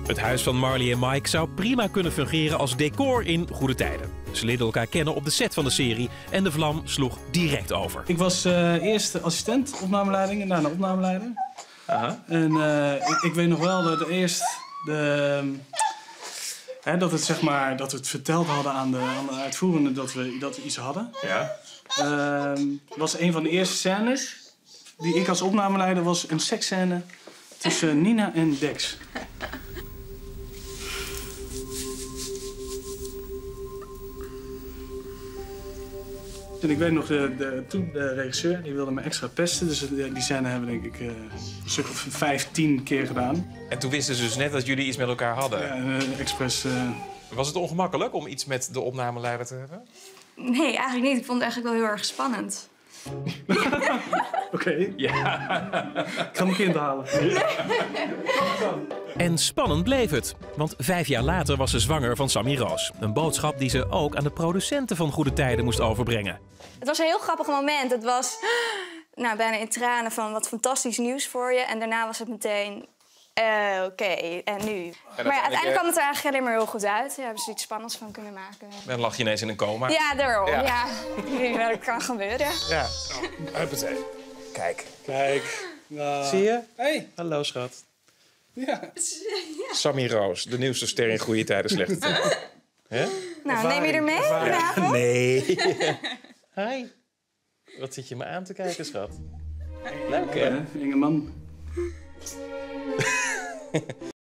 Het huis van Marley en Mike zou prima kunnen fungeren als decor in Goede Tijden. Ze leerden elkaar kennen op de set van de serie en de vlam sloeg direct over. Ik was eerst assistent opnameleiding en daarna opnameleider. Aha. En ik weet nog wel dat dat we het verteld hadden aan de uitvoerende dat we iets hadden. Ja. Was een van de eerste scènes die ik als opnameleider was een seksscène tussen Nina en Dex. En ik weet nog, toen de regisseur die wilde me extra pesten. Dus die scène hebben we denk ik een stuk of 15 keer gedaan. En toen wisten ze dus net dat jullie iets met elkaar hadden. Ja, expres. Was het ongemakkelijk om iets met de opnameleider te hebben? Nee, eigenlijk niet. Ik vond het eigenlijk wel heel erg spannend. Oké. Ja. Ik ga mijn kind halen. En spannend bleef het. Want 5 jaar later was ze zwanger van Sammy Roos. Een boodschap die ze ook aan de producenten van Goede Tijden moest overbrengen. Het was een heel grappig moment. Het was bijna in tranen van wat fantastisch nieuws voor je. En daarna was het meteen, oké, en nu? Maar ja, uiteindelijk kwam het er eigenlijk alleen maar heel goed uit. Ja, hebben ze iets spannends van kunnen maken. Dan lag je ineens in een coma. Ja, daarom. Ja. Ja. Dat kan gebeuren. Ja. Huppatee. Kijk. Kijk. Zie je? Hey. Hallo, schat. Ja. Sammy Roos, de nieuwste ster in Goede Tijden, Slechte Tijden. Hè? Nou, neem je er mee vanavond? Nee. Hi. Wat zit je me aan te kijken, schat? Leuk, hè? Ingeman.